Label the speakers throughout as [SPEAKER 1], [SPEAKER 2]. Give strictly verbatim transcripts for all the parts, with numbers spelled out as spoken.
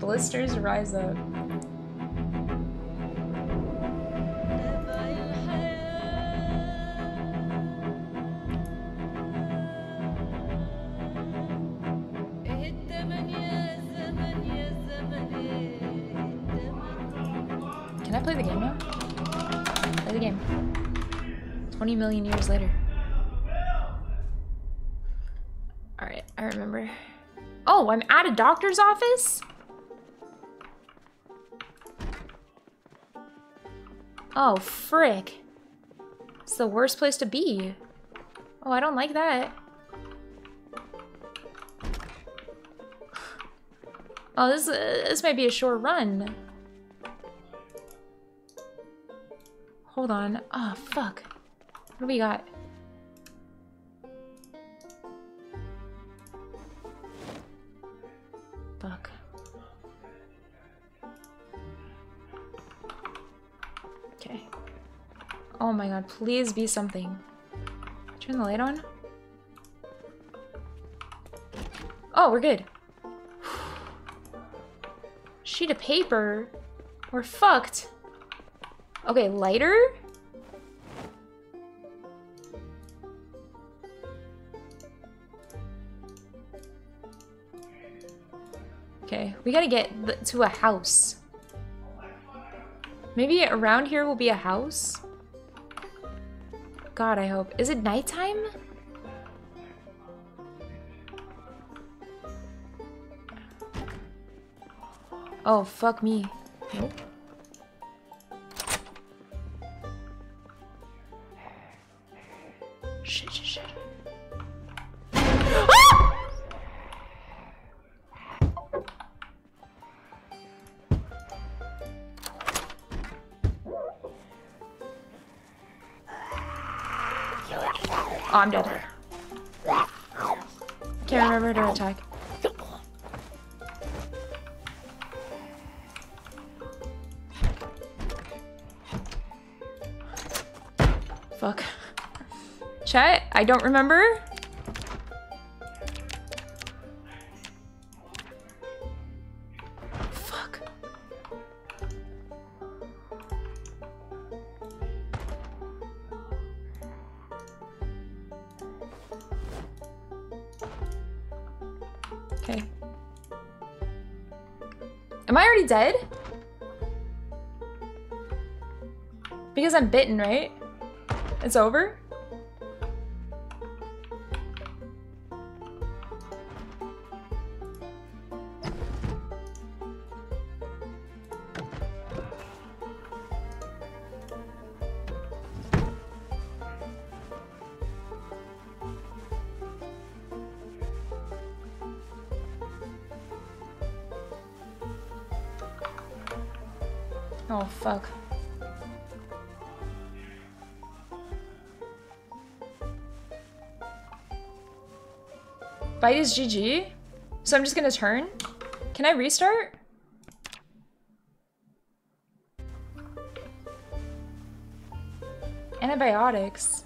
[SPEAKER 1] blisters rise up. Can I play the game now? Play the game. twenty million years later. Alright, I remember. Oh, I'm at a doctor's office? Oh, frick. It's the worst place to be. Oh, I don't like that. Oh, this, uh, this might be a short run. Hold on. Oh, fuck. What do we got? Fuck. Okay. Oh my god, please be something. Turn the light on. Oh, we're good. Sheet of paper. We're fucked. Okay, lighter? Okay, we gotta get th to a house. Maybe around here will be a house? God, I hope. Is it nighttime? Oh, fuck me. Nope. Shit, shit, shit. Ah! Oh, I'm dead. Can't remember to attack. Fuck. Chat, I don't remember. Fuck. Okay. Am I already dead? Because I'm bitten, right? It's over? Oh, fuck. Bite is G G? So I'm just gonna turn? Can I restart? Antibiotics.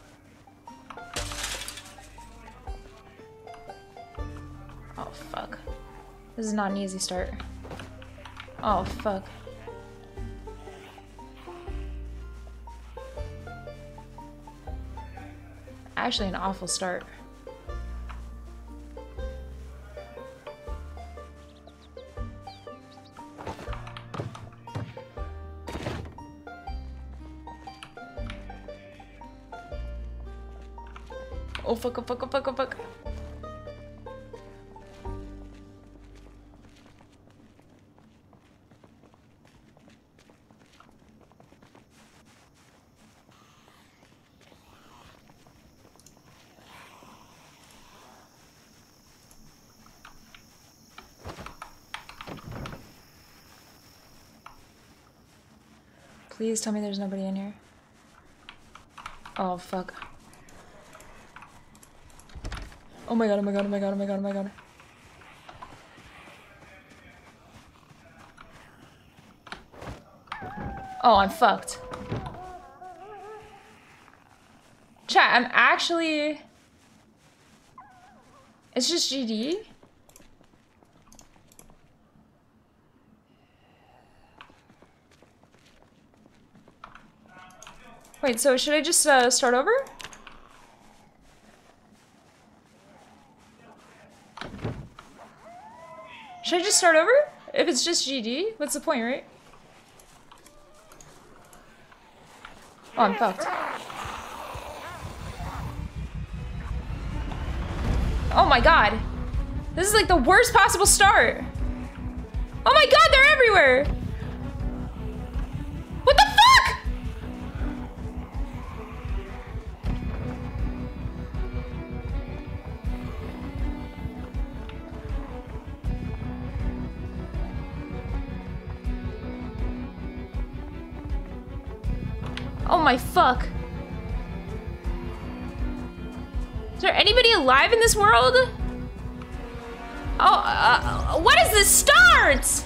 [SPEAKER 1] Oh, fuck. This is not an easy start. Oh, fuck. Actually, an awful start. Oh, fuck, oh, fuck, oh, fuck, oh, fuck. Please tell me there's nobody in here. Oh, fuck. Oh my god, oh my god, oh my god, oh my god, oh my god. Oh, I'm fucked. Chat, I'm actually... It's just G D? Wait, so should I just uh, start over? Should I just start over? If it's just G G, what's the point, right? Oh, I'm fucked. Oh my god. This is like the worst possible start. Oh my god, they're everywhere! What the fuck?! Oh my fuck. Is there anybody alive in this world? Oh, uh, what is this start?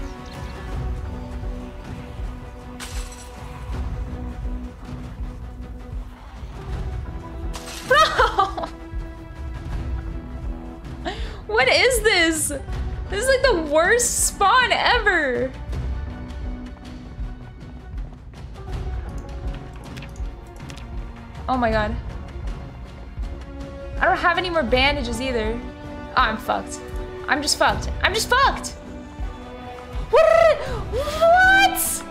[SPEAKER 1] Bro! What is this? This is like the worst spawn ever. Oh my god. I don't have any more bandages either. Oh, I'm fucked. I'm just fucked. I'm just fucked! What? What?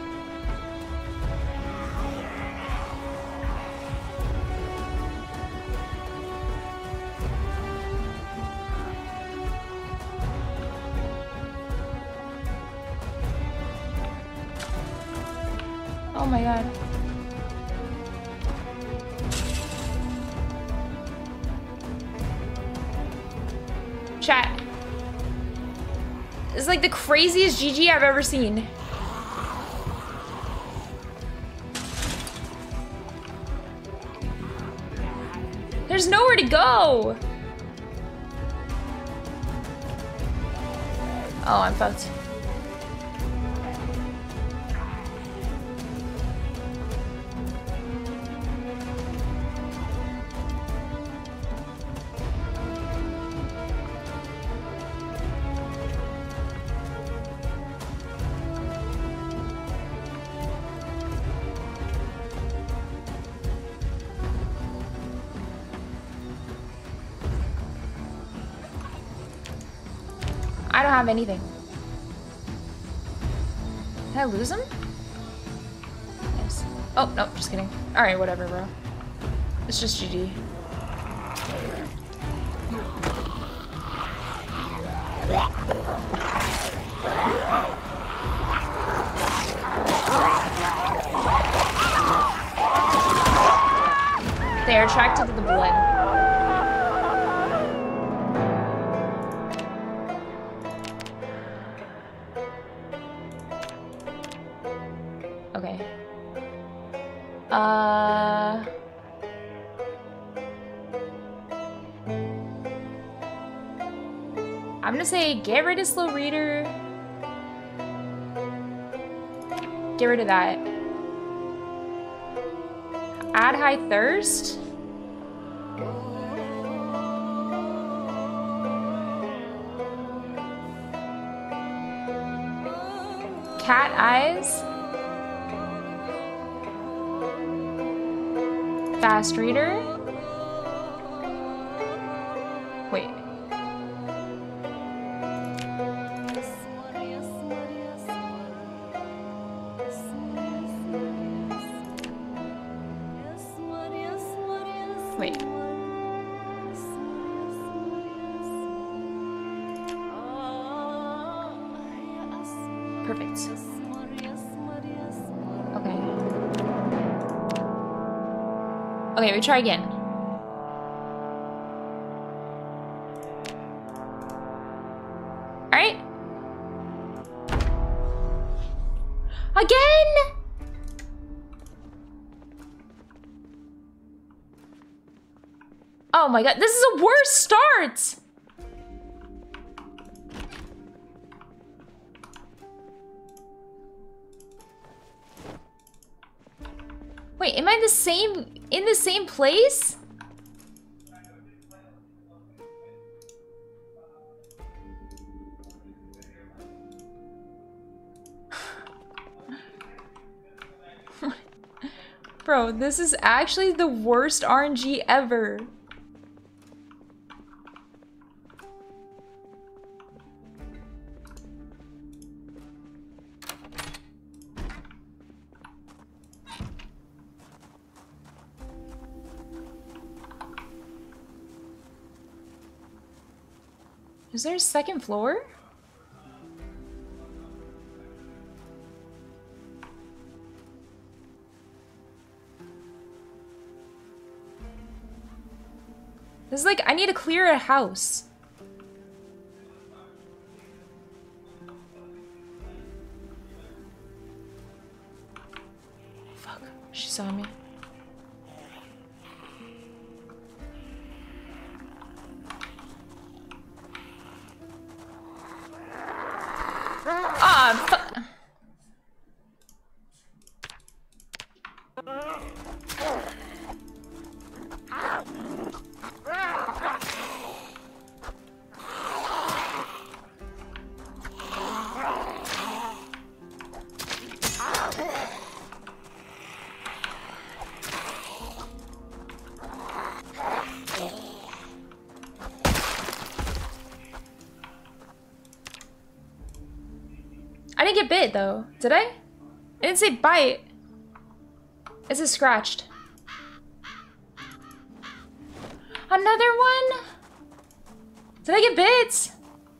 [SPEAKER 1] Oh my god. Chat. It's like the craziest G G I've ever seen. There's nowhere to go. Oh, I'm fucked. I don't have anything. Did I lose him? Yes. Oh, no, just kidding. Alright, whatever, bro. It's just G G. They are attracted to the blood. Okay. Uh... I'm gonna say get rid of slow reader. Get rid of that. Add high thirst. Cat eyes. Fast reader. Wait. Wait. Perfect. Okay. Okay, we try again. Alright. Again! Oh my god, this is a worse start! Wait, am I the same in the same place? Bro, this is actually the worst R N G ever. Is there a second floor? This is like, I need to clear a house. Fuck, she saw me. Ah, fuck. I didn't get bit though. Did I? I didn't say bite. It says scratched. Another one? Did I get bit?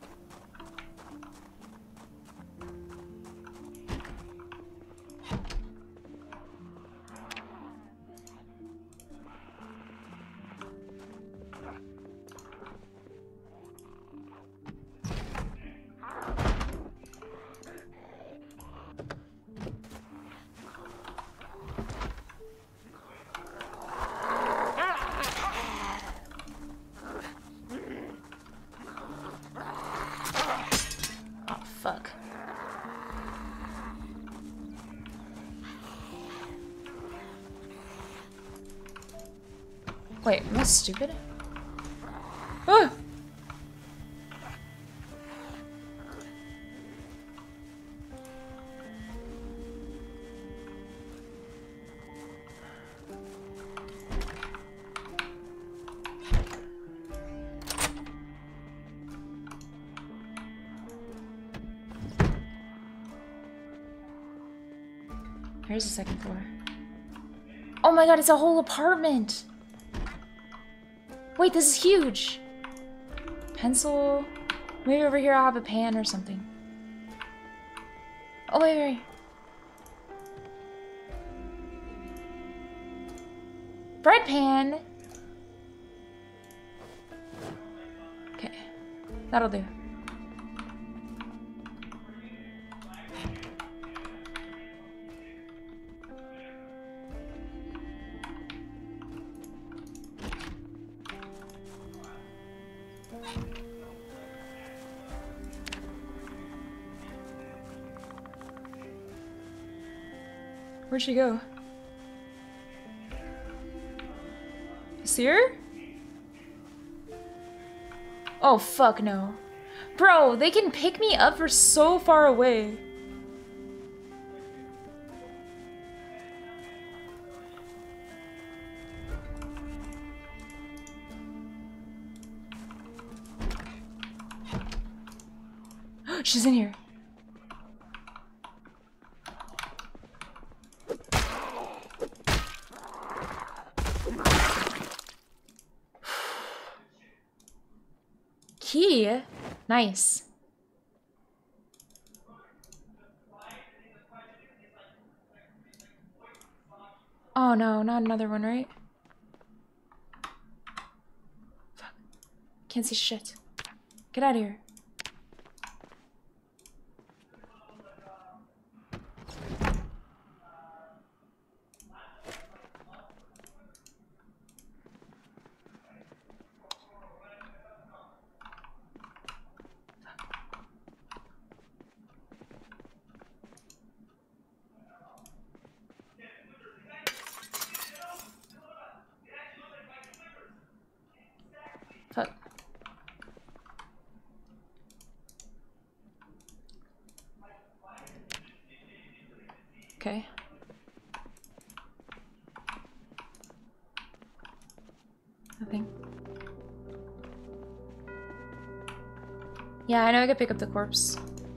[SPEAKER 1] Fuck. Wait, am I stupid? Ah! Here's the second floor. Oh my god, it's a whole apartment! Wait, this is huge! Pencil. Maybe over here I'll have a pan or something. Oh, wait, wait. Bread pan! Okay, that'll do. Where'd she go? See her? Oh, fuck no. Bro, they can pick me up for so far away. She's in here. Key? Nice. Oh no, not another one, right? Fuck. Can't see shit. Get out of here. Fuck. Okay. Nothing. Yeah, I know I could pick up the corpse.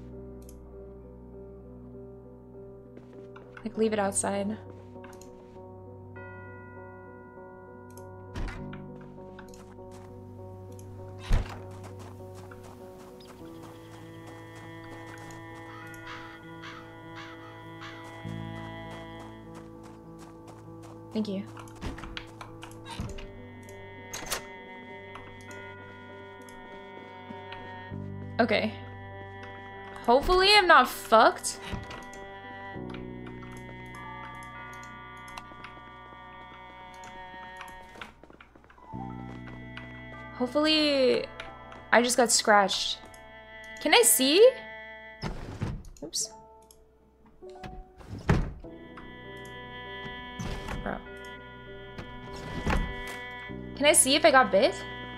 [SPEAKER 1] Like, leave it outside. Thank you. Okay. Hopefully I'm not fucked. Hopefully I just got scratched. Can I see? Oops. Bro. Can I see if I got bit?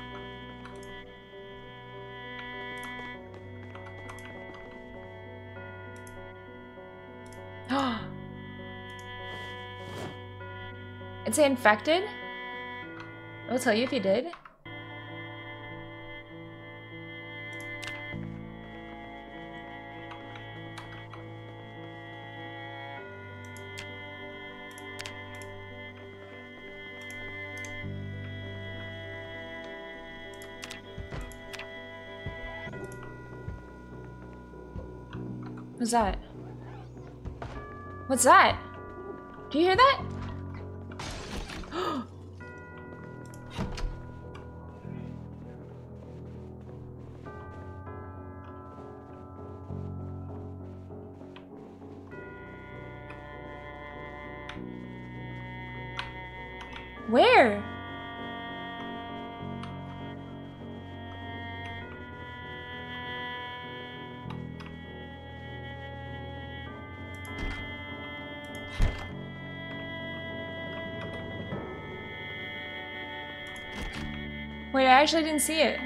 [SPEAKER 1] It's infected? I'll tell you if you did. What's that? What's that? Do you hear that? Where? Wait, I actually didn't see it.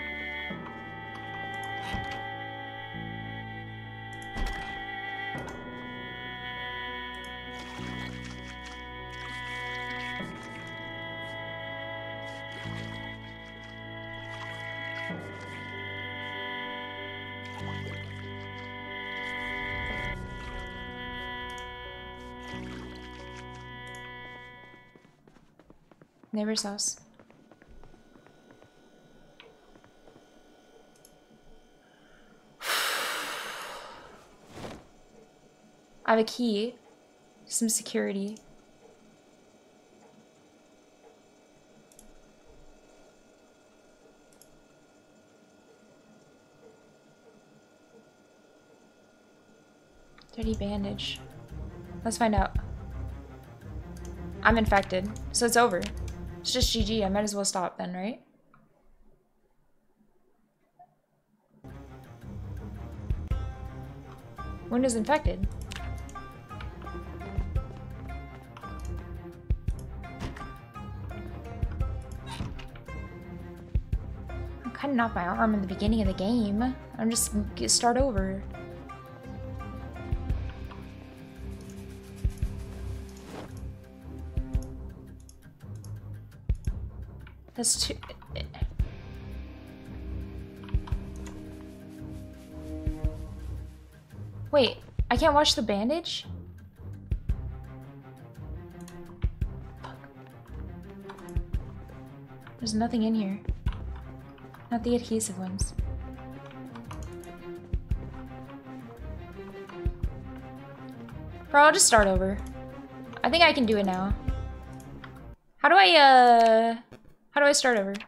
[SPEAKER 1] Neighbor's house. I have a key. Some security. Dirty bandage. Let's find out. I'm infected, so it's over. It's just G G. I might as well stop then, right? Windows infected. I'm cutting off my arm in the beginning of the game. I'm just gonna start over. That's too... Wait, I can't watch the bandage? Fuck. There's nothing in here. Not the adhesive ones. Bro, I'll just start over. I think I can do it now. How do I, uh... How do I start over?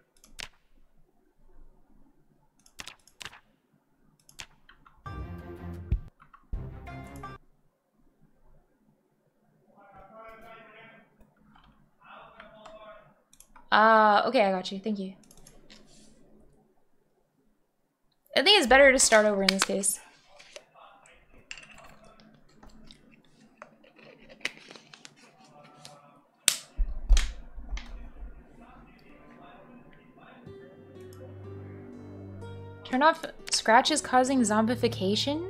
[SPEAKER 1] Uh, okay, I got you. Thank you. I think it's better to start over in this case. Turn off scratches causing zombification?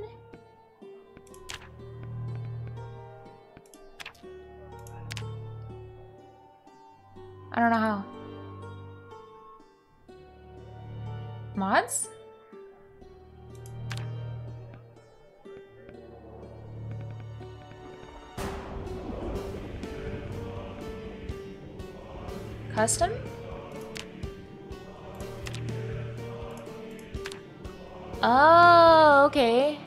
[SPEAKER 1] I don't know how. Mods? Custom? Oh, okay.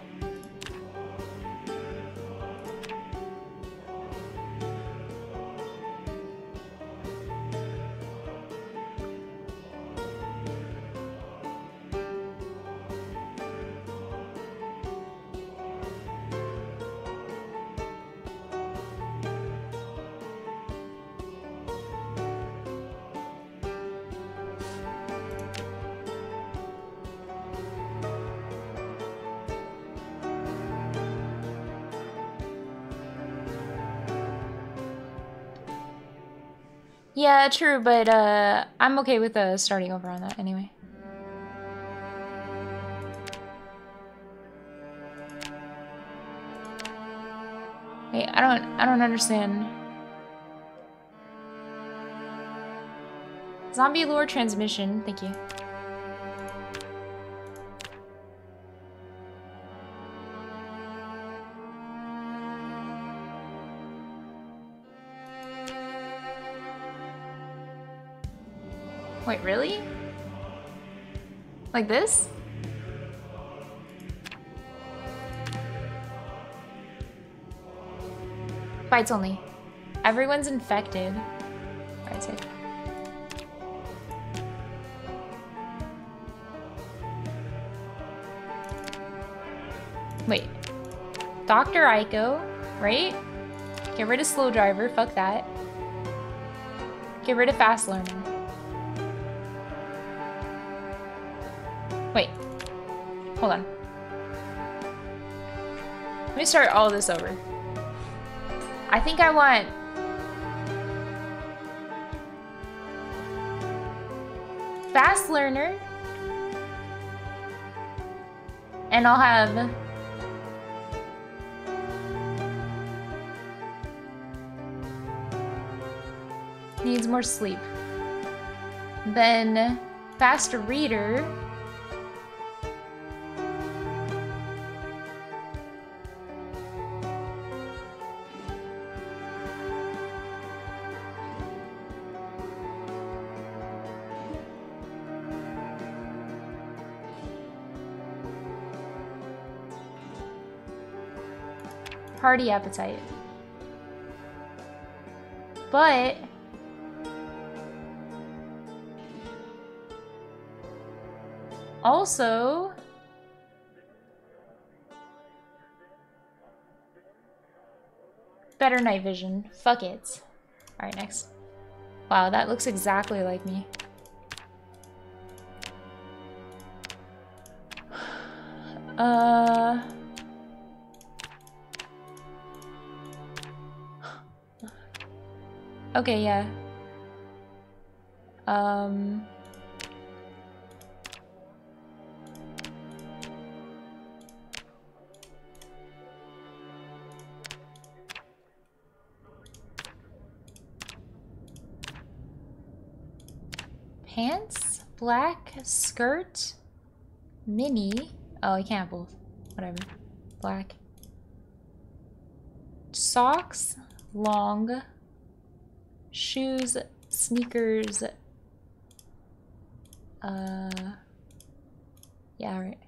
[SPEAKER 1] Yeah, true, but uh, I'm okay with uh, starting over on that anyway. Wait, I don't, I don't understand. Zombie lore transmission, thank you. Wait, really? Like this? Bites only. Everyone's infected. Alright, safe. Wait. Doctor Aiko, right? Get rid of slow driver, fuck that. Get rid of fast learner. Wait. Hold on. Let me start all this over. I think I want... fast learner. And I'll have... needs more sleep. Then fast reader. Hearty appetite. But also better night vision. Fuck it. Alright, next. Wow, that looks exactly like me. Uh... Okay, yeah. Um... Pants, black, skirt, mini. Oh, I can't both. Whatever. Black. Socks, long. Shoes, sneakers. Uh. Yeah, alright.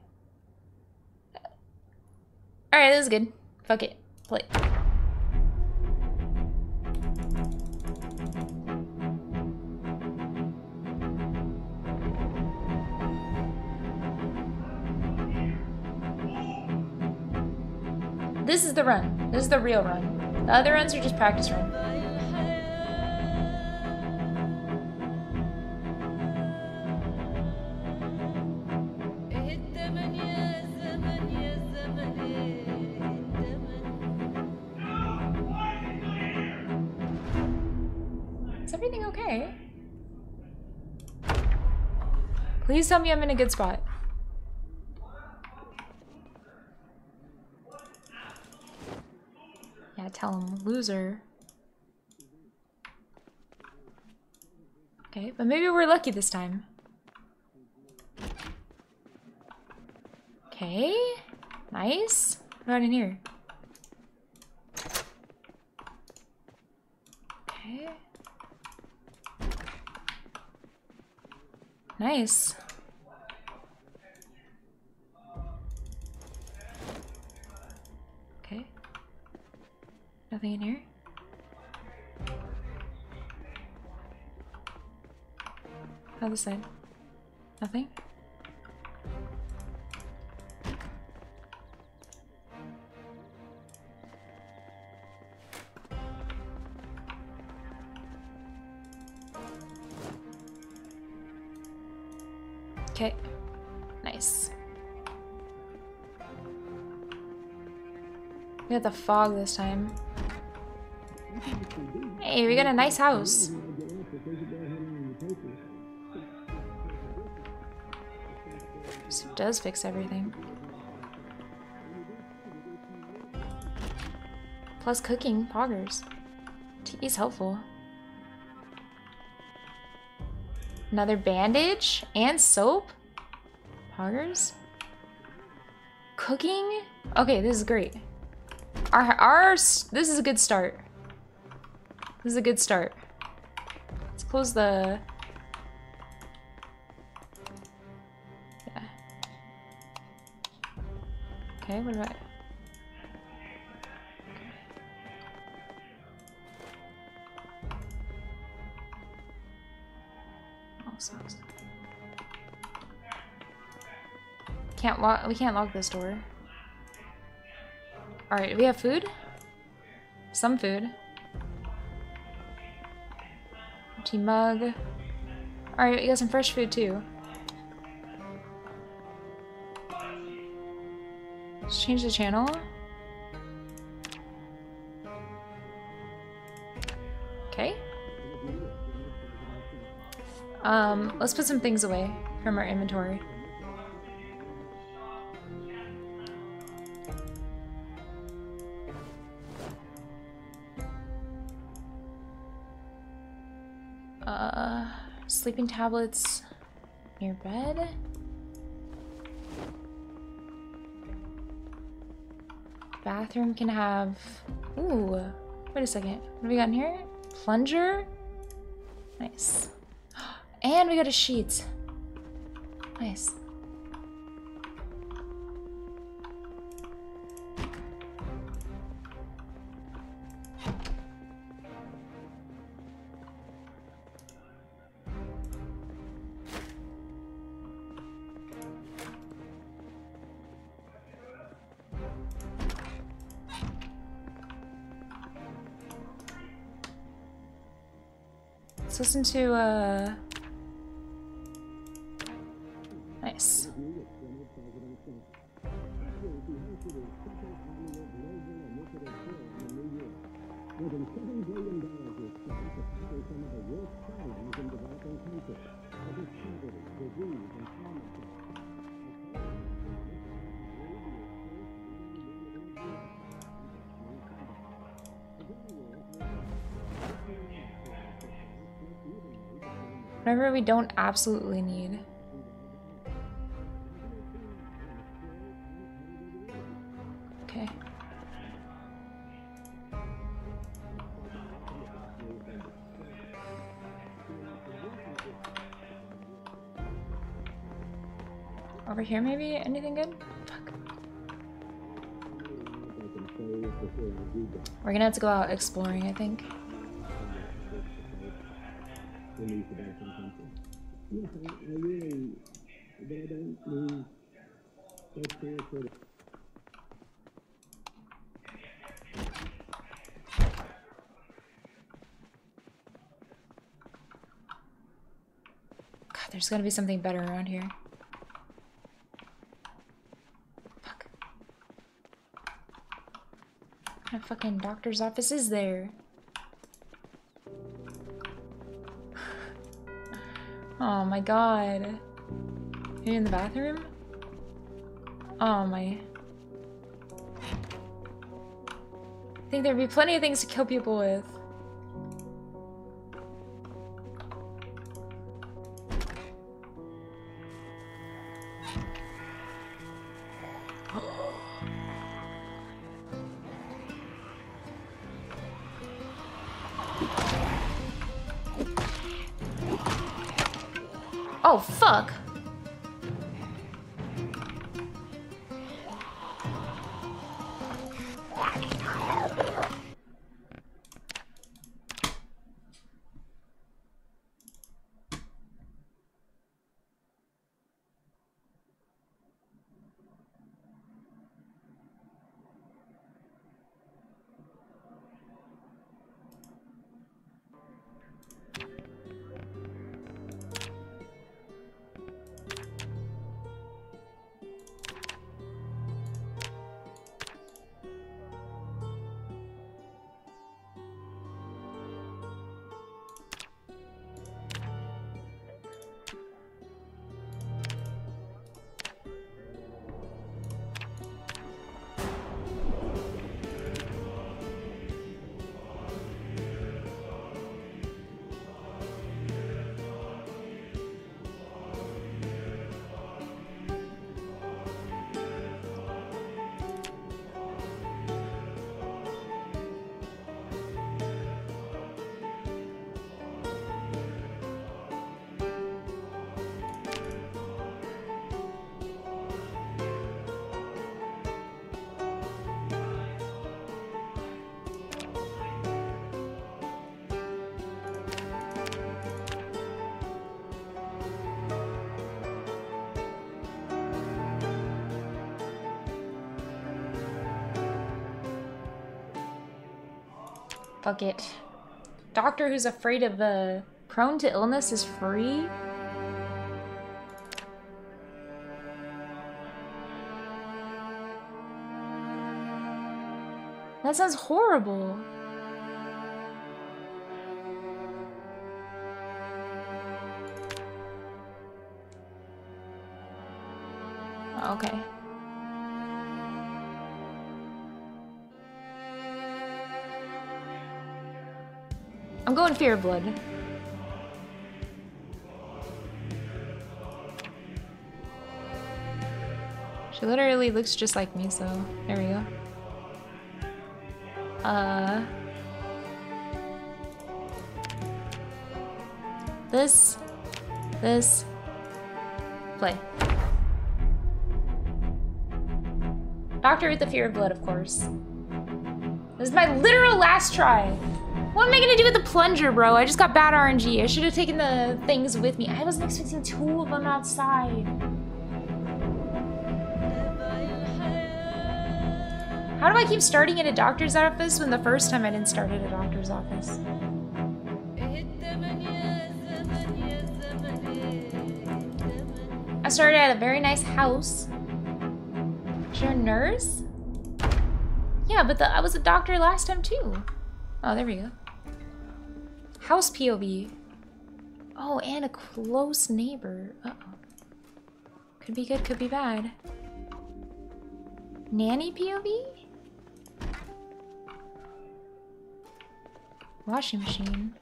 [SPEAKER 1] Alright, this is good. Fuck it. Play. This is the run. This is the real run. The other runs are just practice run. Is everything okay? Please tell me I'm in a good spot. Yeah, tell him loser. Okay, but maybe we're lucky this time. Okay. Nice. What about in here? Okay. Nice. Okay. Nothing in here? Other side. Nothing? Okay. Nice. We got the fog this time. Hey, we got a nice house. This does fix everything. Plus cooking, poggers. Tea is helpful. Another bandage and soap? Poggers? Cooking? Okay, this is great. Our, our, this is a good start. This is a good start. Let's close the... Yeah. Okay, what about... Oh, sucks. Can't lock, we can't lock this door. Alright, we have food? Some food. Empty mug. Alright, we got some fresh food too. Let's change the channel. Okay. Um, let's put some things away from our inventory. Uh, sleeping tablets near bed. Bathroom can have... Ooh, wait a second. What do we got in here? Plunger? Nice. And we got a sheet. Nice. Let's listen to, uh... Nice. Whatever we don't absolutely need. Okay. Over here maybe? Anything good? Fuck. We're gonna have to go out exploring, I think. God, there's gotta be something better around here. Fuck. What kind of fucking doctor's office is there? Oh my god. Are you in the bathroom? Oh my. I think there'd be plenty of things to kill people with. Oh, fuck. Fuck it. Doctor who's afraid of uh, prone to illness is free? That sounds horrible. Oh, okay. I'm going Fear of Blood. She literally looks just like me, so there we go. Uh, this, this, play. Doctor with the Fear of Blood, of course. This is my literal last try. What am I gonna do with the plunger, bro? I just got bad R N G. I should have taken the things with me. I wasn't expecting two of them outside. How do I keep starting at a doctor's office when the first time I didn't start at a doctor's office? I started at a very nice house. Is your nurse? Yeah, but the, I was a doctor last time too. Oh, there we go. House P O V. Oh, and a close neighbor. Uh-oh. Could be good, could be bad. Nanny P O V? Washing machine.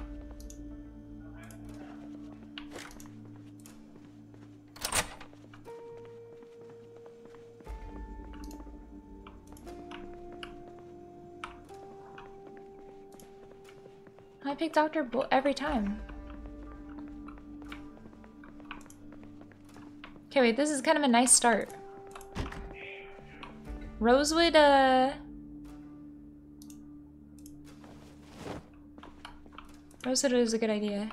[SPEAKER 1] I pick Doctor Bo every time. Okay, wait, this is kind of a nice start. Rosewood, uh... Rosewood is a good idea.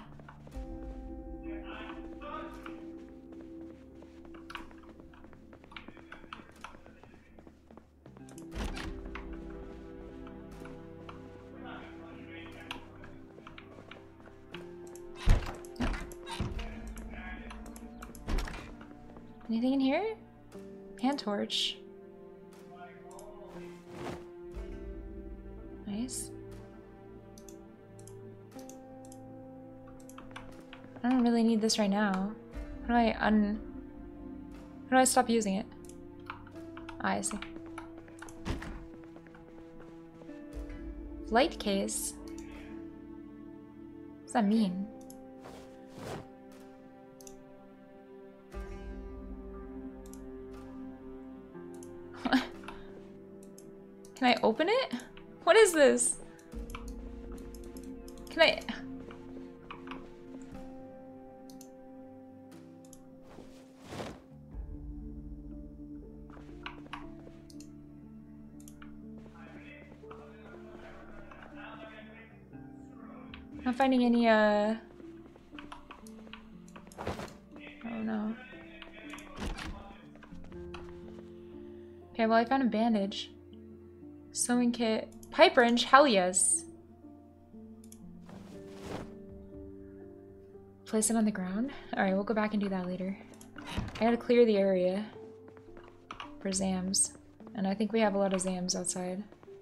[SPEAKER 1] Anything in here? Hand torch. Nice. I don't really need this right now. How do I un... How do I stop using it? Ah, I see. Light case? What does that mean? Can I open it? What is this? Can I... Not finding any, uh... Oh no. Okay, well I found a bandage. Sewing kit. Pipe wrench? Hell yes. Place it on the ground? Alright, we'll go back and do that later. I gotta clear the area for Zams. And I think we have a lot of Zams outside.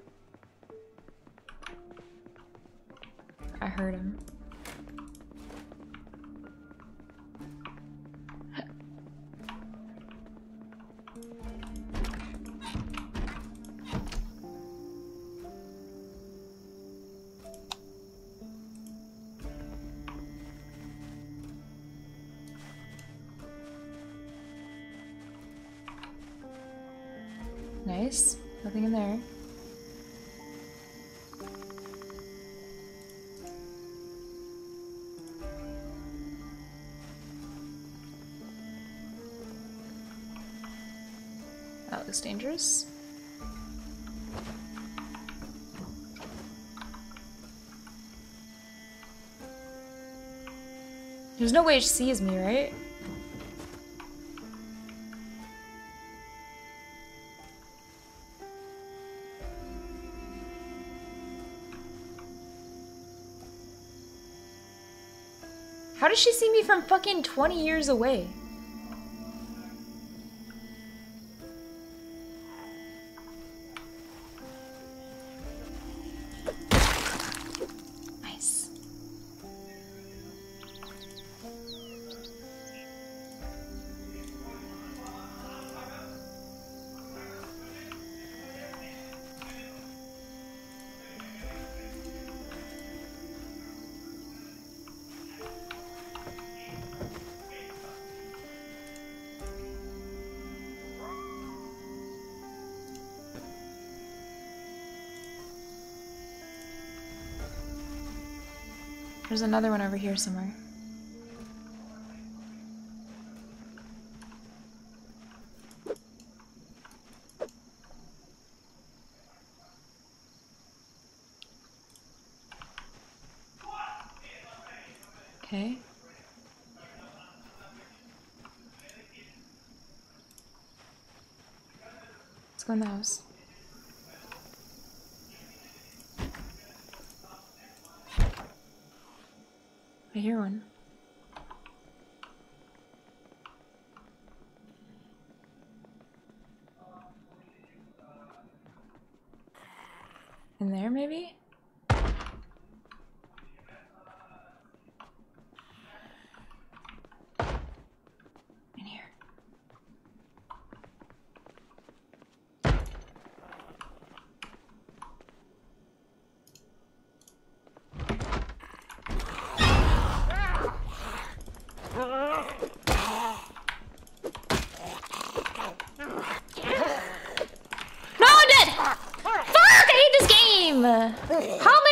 [SPEAKER 1] I heard him. Nice. Nothing in there. That looks dangerous. There's no way it sees me, right? How does she see me from fucking twenty years away? Nice. There's another one over here somewhere. Okay. Let's go in the house. I hear one. In there, maybe? In here. No, I'm dead! Fuck! I hate this game! How am